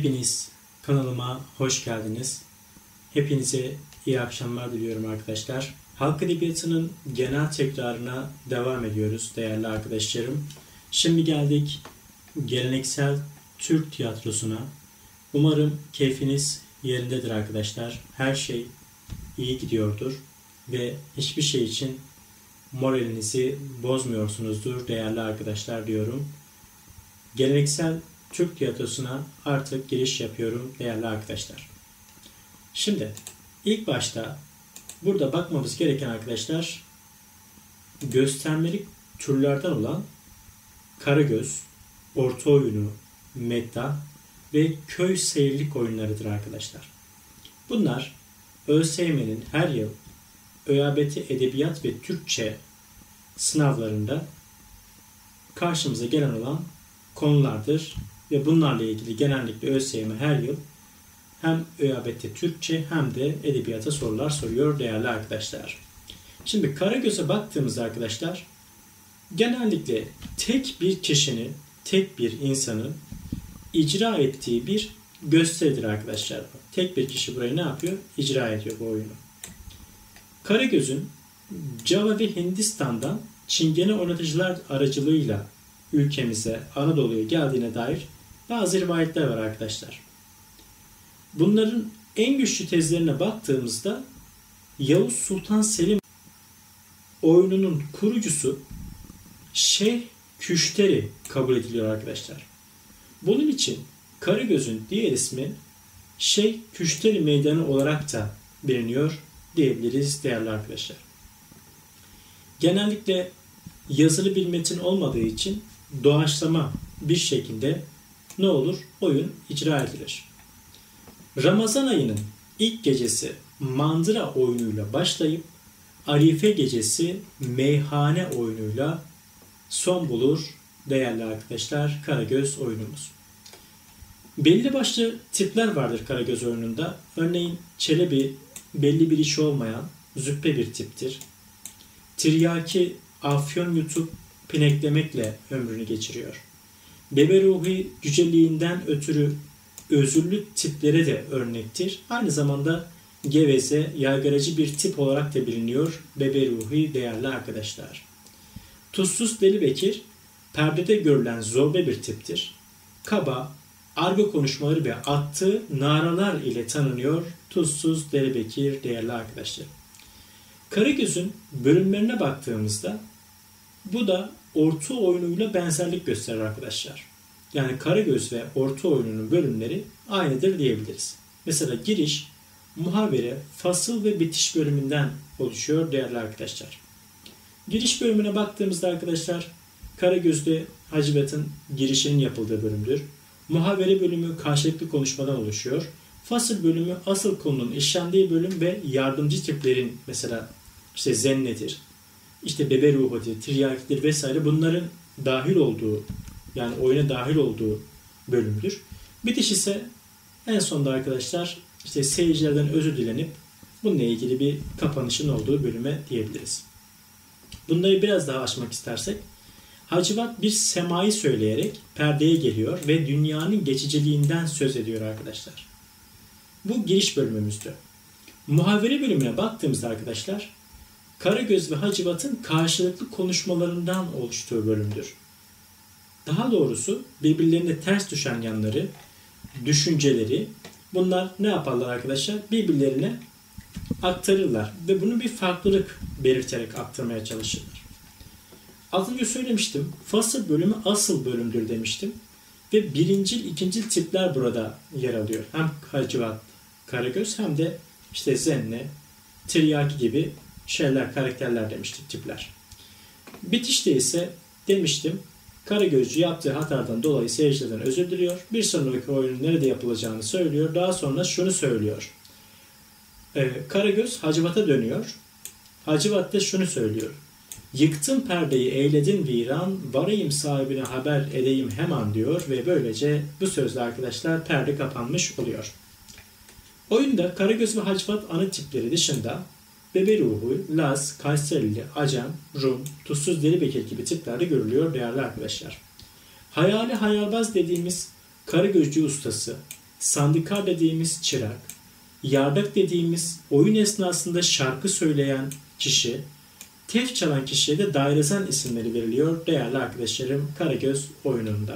Hepiniz kanalıma hoş geldiniz. Hepinize iyi akşamlar diliyorum arkadaşlar. Halk Edebiyatı'nın genel tekrarına devam ediyoruz değerli arkadaşlarım. Şimdi geldik geleneksel Türk tiyatrosuna. Umarım keyfiniz yerindedir arkadaşlar. Her şey iyi gidiyordur ve hiçbir şey için moralinizi bozmuyorsunuzdur değerli arkadaşlar diyorum. Geleneksel Türk tiyatrosuna artık giriş yapıyorum değerli arkadaşlar. Şimdi ilk başta burada bakmamız gereken arkadaşlar göstermelik türlerden olan Karagöz, orta oyunu, meddah ve köy seyirlik oyunlarıdır arkadaşlar. Bunlar ÖSYM'nin her yıl ÖABT Edebiyat ve Türkçe sınavlarında karşımıza gelen olan konulardır ve bunlarla ilgili genellikle ÖSYM her yıl hem ÖABT Türkçe hem de edebiyata sorular soruyor değerli arkadaşlar. Şimdi Karagöz'e baktığımızda arkadaşlar genellikle tek bir kişinin, tek bir insanın icra ettiği bir gösteridir arkadaşlar. Tek bir kişi burayı ne yapıyor? İcra ediyor bu oyunu. Karagöz'ün Java ve Hindistan'dan Çingene oynatıcılar aracılığıyla ülkemize, Anadolu'ya geldiğine dair bazı rivayetler var arkadaşlar. Bunların en güçlü tezlerine baktığımızda Yavuz Sultan Selim oyununun kurucusu Şeyh Küşteri kabul ediliyor arkadaşlar. Bunun için Karagöz'ün diğer ismi Şeyh Küşteri Meydanı olarak da biliniyor diyebiliriz değerli arkadaşlar. Genellikle yazılı bir metin olmadığı için doğaçlama bir şekilde ne olur? Oyun icra edilir. Ramazan ayının ilk gecesi mandıra oyunuyla başlayıp Arife gecesi meyhane oyunuyla son bulur değerli arkadaşlar Karagöz oyunumuz. Belli başlı tipler vardır Karagöz oyununda. Örneğin Çelebi belli bir işi olmayan züppe bir tiptir. Tiryaki afyon yutup pineklemekle ömrünü geçiriyor. Bebe ruhi cüceliğinden ötürü özürlü tiplere de örnektir. Aynı zamanda geveze, yaygaracı bir tip olarak da biliniyor bebe ruhi değerli arkadaşlar. Tuzsuz Deli Bekir, perdede görülen zorba bir tiptir. Kaba, argo konuşmaları ve attığı naralar ile tanınıyor Tuzsuz Deli Bekir değerli arkadaşlar. Karagöz'ün bölümlerine baktığımızda bu da orta oyunuyla benzerlik gösterir arkadaşlar. Yani Karagöz ve orta oyununun bölümleri aynıdır diyebiliriz. Mesela giriş, muhavere, fasıl ve bitiş bölümünden oluşuyor değerli arkadaşlar. Giriş bölümüne baktığımızda arkadaşlar Karagöz'de Hacivat'ın girişinin yapıldığı bölümdür. Muhavere bölümü karşılıklı konuşmadan oluşuyor. Fasıl bölümü asıl konunun işlendiği bölüm ve yardımcı tiplerin mesela işte zennedir, işte bebe ruhudur, tiryakidir vesaire bunların dahil olduğu yani oyuna dahil olduğu bölümdür. Bitiş ise en sonunda arkadaşlar işte seyircilerden özür dilenip bununla ilgili bir kapanışın olduğu bölüme diyebiliriz. Bunları biraz daha açmak istersek Hacivat bir semayı söyleyerek perdeye geliyor ve dünyanın geçiciliğinden söz ediyor arkadaşlar. Bu giriş bölümümüzdü. Muhavere bölümüne baktığımızda arkadaşlar Karagöz ve Hacivat'ın karşılıklı konuşmalarından oluştuğu bölümdür. Daha doğrusu birbirlerine ters düşen yanları, düşünceleri bunlar ne yaparlar arkadaşlar? Birbirlerine aktarırlar ve bunu bir farklılık belirterek aktarmaya çalışırlar. Az önce söylemiştim. Fasıl bölümü asıl bölümdür demiştim. Ve birincil, ikincil tipler burada yer alıyor. Hem Hacivat, Karagöz hem de işte Zenne, Tiryaki gibi şeyler, karakterler demiştik, tipler. Bitişte ise demiştim Karagözcü yaptığı hatadan dolayı seyircilerden özür diliyor. Bir sonraki oyunun nerede yapılacağını söylüyor. Daha sonra şunu söylüyor. Karagöz Hacivat'a dönüyor. Hacivat da şunu söylüyor. Yıktım perdeyi eyledin viran, varayım sahibine haber edeyim hemen diyor ve böylece bu sözle arkadaşlar perde kapanmış oluyor. Oyunda Karagöz ve Hacivat ana tipleri dışında bebe ruhu, Laz, Kayserili, Acem, Rum, Tuzsuz Deli Bekir gibi tiplerde görülüyor değerli arkadaşlar. Hayali hayalbaz dediğimiz Karagözcü ustası sandikar dediğimiz çırak, yardak dediğimiz oyun esnasında şarkı söyleyen kişi, tef çalan kişiye de dairesel isimleri veriliyor değerli arkadaşlarım Karagöz oyununda.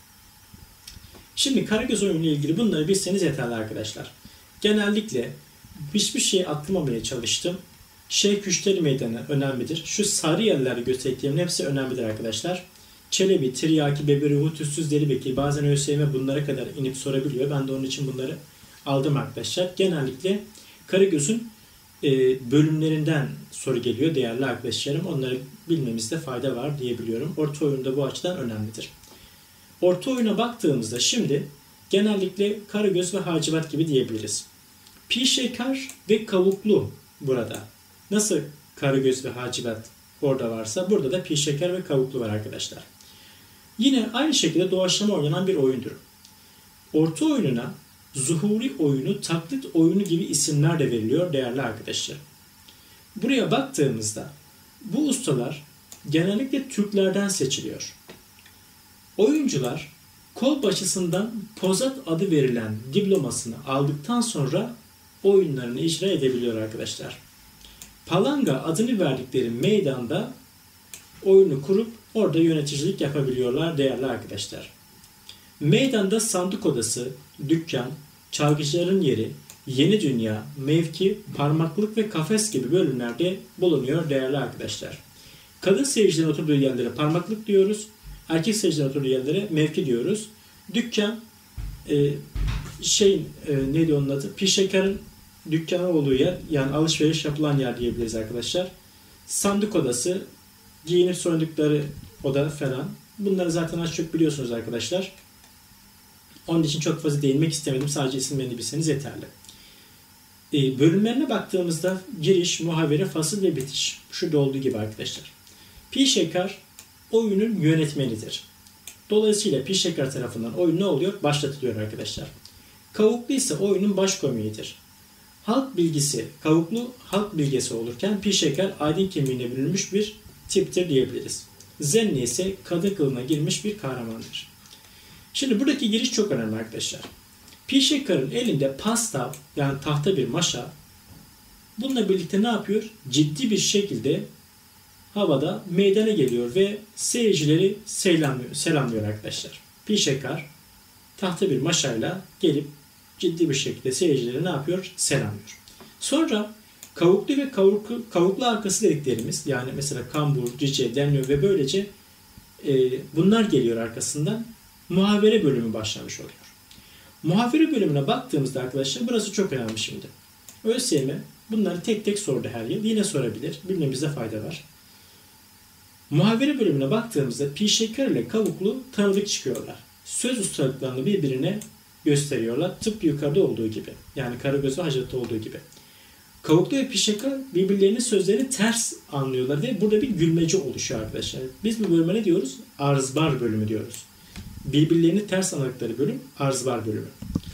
Şimdi Karagöz oyunu ile ilgili bunları bilseniz yeterli arkadaşlar. Genellikle hiçbir şey atlamamaya çalıştım. Şeyh Küşteri Meydanı önemlidir. Şu sarı yerleri gösterdiğimin hepsi önemlidir arkadaşlar. Çelebi, Tiryaki, Beberuhu, Tüssüz, Delibekir, bazen ÖSYM bunlara kadar inip sorabiliyor. Ben de onun için bunları aldım arkadaşlar. Genellikle Karagöz'ün bölümlerinden soru geliyor değerli arkadaşlarım. Onları bilmemizde fayda var diyebiliyorum. Orta oyunda bu açıdan önemlidir. Orta oyuna baktığımızda şimdi genellikle Karagöz ve Hacivat gibi diyebiliriz. Pişekar ve Kavuklu burada. Nasıl Karagöz ve Hacivat orada varsa burada da Pişekar ve Kavuklu var arkadaşlar. Yine aynı şekilde doğaçlama oynanan bir oyundur. Orta oyununa zuhuri oyunu, taklit oyunu gibi isimler de veriliyor değerli arkadaşlar. Buraya baktığımızda bu ustalar genellikle Türklerden seçiliyor. Oyuncular kolbaşısından Pozat adı verilen diplomasını aldıktan sonra oyunlarını icra edebiliyor arkadaşlar. Palanga adını verdikleri meydanda oyunu kurup orada yöneticilik yapabiliyorlar değerli arkadaşlar. Meydanda sandık odası, dükkan, çalgıcıların yeri, yeni dünya, mevki, parmaklık ve kafes gibi bölümlerde bulunuyor değerli arkadaşlar. Kadın seyircilerin oturduğu yerlere parmaklık diyoruz. Erkek seyircilerin oturduğu yerlere mevki diyoruz. Dükkan, neydi onun adı? Pişekar'ın dükkanı olduğu yer, yani alışveriş yapılan yer diyebiliriz arkadaşlar. Sandık odası, giyinip soyundukları oda falan. Bunları zaten az çok biliyorsunuz arkadaşlar. Onun için çok fazla değinmek istemedim. Sadece isimlerini bilseniz yeterli. Bölümlerine baktığımızda giriş, muhavere, fasıl ve bitiş. Şurada olduğu gibi arkadaşlar. Pişekar oyunun yönetmenidir. Dolayısıyla Pişekar tarafından oyun ne oluyor? Başlatılıyor arkadaşlar. Kavuklu ise oyunun baş komiğidir. Halk bilgisi, Kavuklu halk bilgisi olurken Pişekar aydın kemiğine bürünmüş bir tiptir diyebiliriz. Zenni ise kadın kılığına girmiş bir kahramandır. Şimdi buradaki giriş çok önemli arkadaşlar. Pişekar'ın elinde pastav, yani tahta bir maşa, bununla birlikte ne yapıyor? Ciddi bir şekilde havada meydana geliyor ve seyircileri selamlıyor arkadaşlar. Pişekar tahta bir maşayla gelip ciddi bir şekilde seyircileri ne yapıyor? Selamlıyor. Sonra kavuklu ve kavuklu arkası dediklerimiz, yani mesela kambur, cice, demliyor ve böylece bunlar geliyor arkasından. Muhavere bölümü başlamış oluyor. Muhavere bölümüne baktığımızda arkadaşlar burası çok önemli şimdi. ÖSYM bunları tek tek sordu her yıl. Yine sorabilir. Bilmemizde fayda var. Muhavere bölümüne baktığımızda Pişekar ile Kavuklu tanıdık çıkıyorlar. Söz ustalıklarını birbirine gösteriyorlar. Tıpkı yukarıda olduğu gibi. Yani Karagöz ve Hacivat'ta olduğu gibi. Kavuklu ve Pişekar birbirlerinin sözlerini ters anlıyorlar ve burada bir gülmece oluşuyor arkadaşlar. Biz bu bölüme ne diyoruz? Arzbar bölümü diyoruz. Birbirlerini ters anladıkları bölüm arzbar bölümü.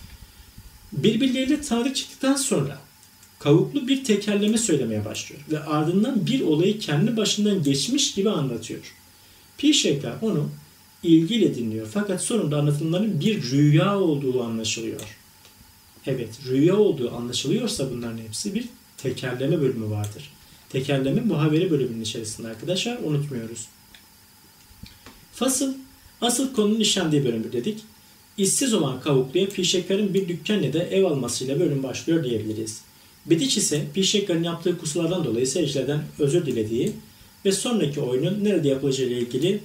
Birbirleriyle tanıdık çıktıktan sonra Kavuklu bir tekerleme söylemeye başlıyor ve ardından bir olayı kendi başından geçmiş gibi anlatıyor. Pişekar onu ilgiyle dinliyor fakat sonunda anlatılanların bir rüya olduğu anlaşılıyor. Evet, rüya olduğu anlaşılıyorsa bunların hepsi bir tekerleme bölümü vardır. Tekerleme muhavere bölümünün içerisinde arkadaşlar, unutmuyoruz. Fasıl, asıl konunun işlendiği bölümdür dedik. İşsiz olan Kavuklu'ya Pişekar'ın bir dükkan ya da ev almasıyla bölüm başlıyor diyebiliriz. Bediç ise Pişekar'ın yaptığı kusurlardan dolayı seyircilerden özür dilediği ve sonraki oyunun nerede yapılacağı ile ilgili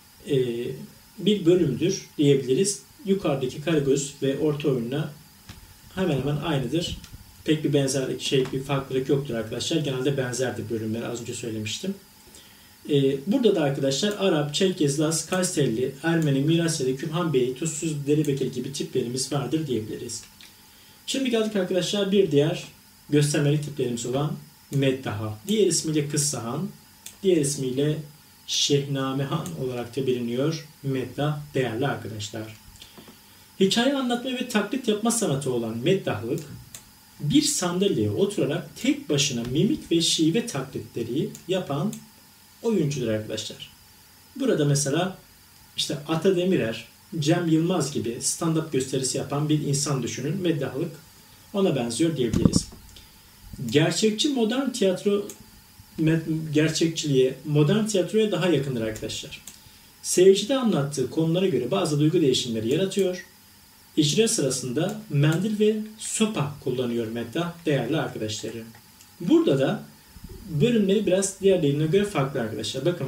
bir bölümdür diyebiliriz. Yukarıdaki Karagöz ve orta oyunla hemen hemen aynıdır. Pek bir benzerlik, bir farklılık yoktur arkadaşlar. Genelde benzerdir bölümler, az önce söylemiştim. Burada da arkadaşlar Arap, Çerkez, Laz, Kayserili, Ermeni, Mirasyeli, Külhan Bey, Tuzsuz, Delibekir gibi tiplerimiz vardır diyebiliriz. Şimdi geldik arkadaşlar bir diğer göstermelik tiplerimiz olan Meddaha. Diğer ismiyle Kıssahan, diğer ismiyle Şehnamehan olarak da biliniyor Meddah değerli arkadaşlar. Hikaye anlatma ve taklit yapma sanatı olan meddahlık, bir sandalyeye oturarak tek başına mimik ve şive taklitleri yapan oyuncudur arkadaşlar. Burada mesela işte Ata Demirer, Cem Yılmaz gibi stand-up gösterisi yapan bir insan düşünün. Meddahlık ona benziyor diyebiliriz. Gerçekçi modern tiyatro gerçekçiliğe, modern tiyatroya daha yakındır arkadaşlar. Seyircide anlattığı konulara göre bazı duygu değişimleri yaratıyor. İcra sırasında mendil ve sopa kullanıyor meddah değerli arkadaşlarım. Burada da bölümleri biraz diğerlerine göre farklı arkadaşlar. Bakın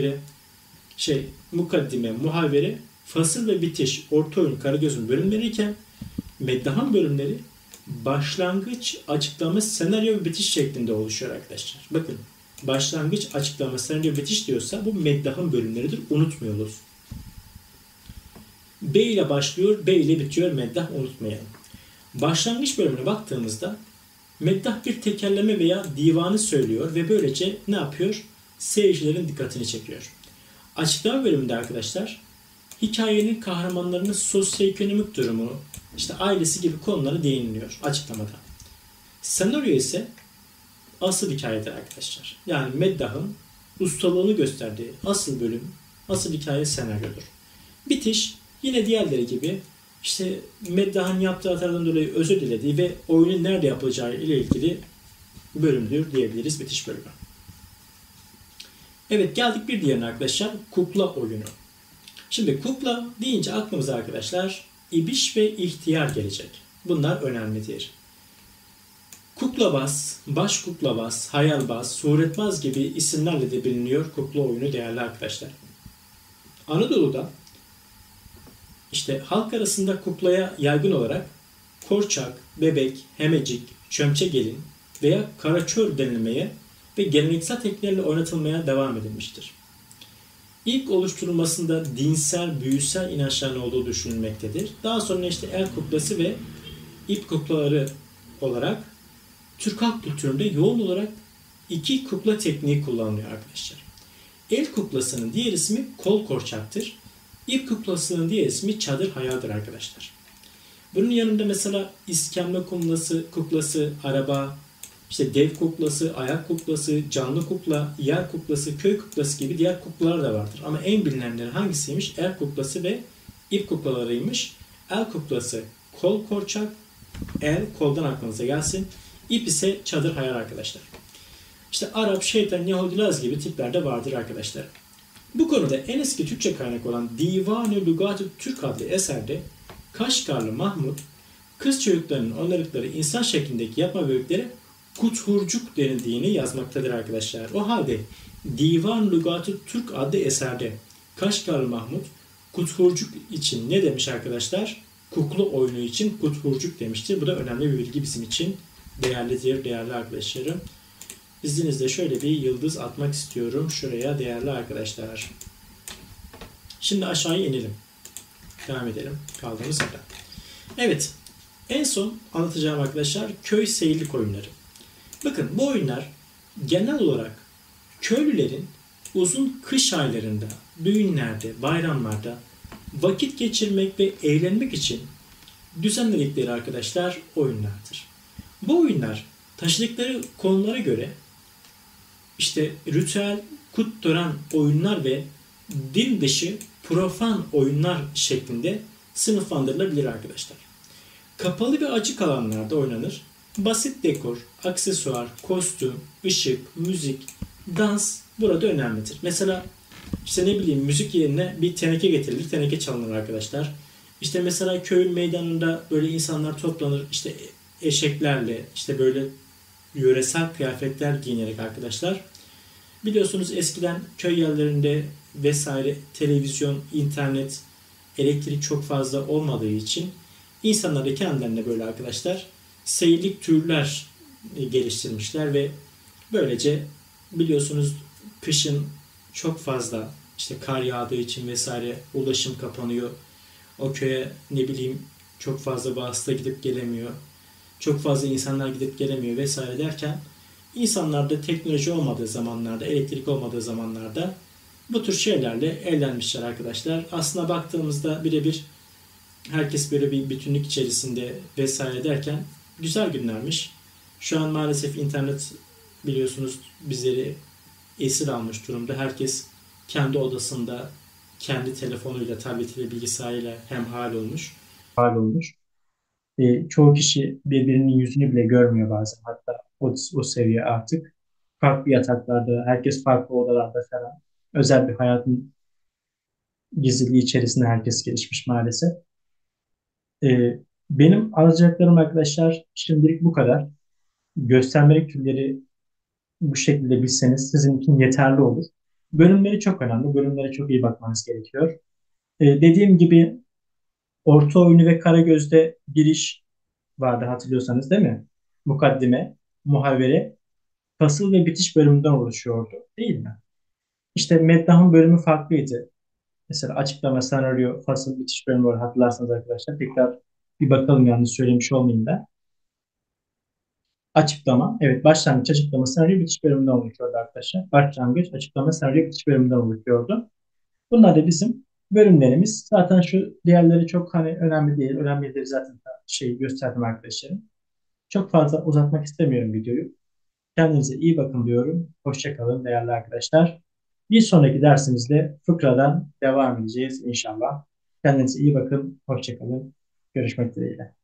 mukaddime, muhavere, fasıl ve bitiş, orta oyun, Karagöz'ün bölümleri iken meddahın bölümleri başlangıç, açıklama, senaryo ve bitiş şeklinde oluşuyor arkadaşlar. Bakın başlangıç, açıklama, senaryo, bitiş diyorsa bu meddahın bölümleridir. Unutmuyoruz. B ile başlıyor, B ile bitiyor meddah, unutmayalım. Başlangıç bölümüne baktığımızda meddah bir tekerleme veya divanı söylüyor ve böylece ne yapıyor? Seyircilerin dikkatini çekiyor. Açıklama bölümünde arkadaşlar hikayenin kahramanlarının sosyoekonomik durumu, işte ailesi gibi konulara değiniliyor açıklamada. Senaryo ise asıl hikayedir arkadaşlar. Yani meddahın ustalığını gösterdiği asıl bölüm, asıl hikaye senaryodur. Bitiş yine diğerleri gibi işte meddahın yaptığı hatalardan dolayı özür dilediği ve oyunun nerede yapılacağı ile ilgili bölümdür diyebiliriz bitiş bölümü. Evet, geldik bir diğerine arkadaşlar, kukla oyunu. Şimdi kukla deyince aklımıza arkadaşlar İbiş ve ihtiyar gelecek. Bunlar önemlidir. Kuklabaz, baş kuklabaz, hayalbaz, suretbaz gibi isimlerle de biliniyor kukla oyunu değerli arkadaşlar. Anadolu'da işte halk arasında kuklaya yaygın olarak korçak, bebek, hemecik, çömçe gelin veya karaçör denilmeye ve geleneksel tekniklerle oynatılmaya devam edilmiştir. İlk oluşturulmasında dinsel, büyüsel inançların olduğu düşünülmektedir. Daha sonra işte el kuklası ve ip kuklaları olarak Türk halk kültüründe yoğun olarak iki kukla tekniği kullanılıyor arkadaşlar. El kuklasının diğer ismi kol korçaktır. İp kuklasının diğer ismi çadır hayaldir arkadaşlar. Bunun yanında mesela iskemle kuklası, araba, işte dev kuklası, ayak kuklası, canlı kukla, yer kuklası, köy kuklası gibi diğer kuklalar da vardır. Ama en bilinenleri hangisiymiş? El kuklası ve ip kuklalarıymış. El kuklası kol korçak, el koldan aklınıza gelsin. İp ise çadır hayal arkadaşlar. İşte Arap, şeytan, Yahudi, Laz gibi tipler de vardır arkadaşlar. Bu konuda en eski Türkçe kaynak olan Divan-ı Lügat-ı Türk adlı eserde Kaşgarlı Mahmud, kız çocuklarının onarıkları insan şeklindeki yapma böğürtlere kuthurcuk denildiğini yazmaktadır arkadaşlar. O halde Divan-ı Lügat-ı Türk adlı eserde Kaşgarlı Mahmud, kuthurcuk için ne demiş arkadaşlar? Kukla oyunu için kuthurcuk demiştir. Bu da önemli bir bilgi bizim için. Değerlidir değerli arkadaşlarım. İzninizle şöyle bir yıldız atmak istiyorum şuraya değerli arkadaşlar. Şimdi aşağıya inelim. Devam edelim kaldığımız yerden. Evet, en son anlatacağım arkadaşlar köy seyirlik oyunları. Bakın bu oyunlar genel olarak köylülerin uzun kış aylarında, düğünlerde, bayramlarda vakit geçirmek ve eğlenmek için düzenledikleri arkadaşlar oyunlardır. Bu oyunlar taşıdıkları konulara göre işte ritüel, kut tören oyunlar ve din dışı profan oyunlar şeklinde sınıflandırılabilir arkadaşlar. Kapalı ve açık alanlarda oynanır. Basit dekor, aksesuar, kostüm, ışık, müzik, dans burada önemlidir. Mesela işte ne bileyim müzik yerine bir teneke getirilir, teneke çalınır arkadaşlar. İşte mesela köyün meydanında böyle insanlar toplanır, işte eşeklerle, işte böyle yöresel kıyafetler giyinerek arkadaşlar. Biliyorsunuz eskiden köy yerlerinde vesaire televizyon, internet, elektrik çok fazla olmadığı için insanlar da kendilerine böyle arkadaşlar seyirlik türler geliştirmişler ve böylece biliyorsunuz kışın çok fazla işte kar yağdığı için vesaire ulaşım kapanıyor. O köye ne bileyim çok fazla vasıta gidip gelemiyor. Çok fazla insanlar gidip gelemiyor vesaire derken insanlarda teknoloji olmadığı zamanlarda, elektrik olmadığı zamanlarda bu tür şeylerle eğlenmişler arkadaşlar. Aslına baktığımızda birebir herkes böyle bir bütünlük içerisinde vesaire derken güzel günlermiş. Şu an maalesef internet biliyorsunuz bizleri esir almış durumda. Herkes kendi odasında kendi telefonuyla, tabletiyle, bilgisayarıyla hemhal olmuş. Hal olmuş. Çoğu kişi birbirinin yüzünü bile görmüyor bazen. Hatta o seviye artık. Farklı yataklarda, herkes farklı odalarda falan. Özel bir hayatın gizliliği içerisinde herkes gelişmiş maalesef. Benim alacaklarım arkadaşlar şimdilik bu kadar. Göstermelik türleri bu şekilde bilseniz sizin için yeterli olur. Bölümleri çok önemli. Bölümlere çok iyi bakmanız gerekiyor. Dediğim gibi orta oyunu ve Karagöz'de giriş vardı hatırlıyorsanız değil mi? Mukaddime, muhavere, fasıl ve bitiş bölümünden oluşuyordu değil mi? İşte Meddah'ın bölümü farklıydı. Mesela açıklama, senaryo, fasıl, bitiş bölümü var hatırlarsanız arkadaşlar. Tekrar bir bakalım yanlış söylemiş olmayayım da. Açıklama, evet başlangıç, açıklama, senaryo, bitiş bölümünden oluşuyordu arkadaşlar. Başlangıç, açıklama, senaryo, bitiş bölümünden oluşuyordu. Bunlar da bizim bölümlerimiz. Zaten şu diğerleri çok hani önemli değil. Önemlidir zaten gösterdim arkadaşlarım. Çok fazla uzatmak istemiyorum videoyu. Kendinize iyi bakın diyorum. Hoşça kalın değerli arkadaşlar. Bir sonraki dersimizde fıkradan devam edeceğiz inşallah. Kendinize iyi bakın. Hoşça kalın. Görüşmek dileğiyle.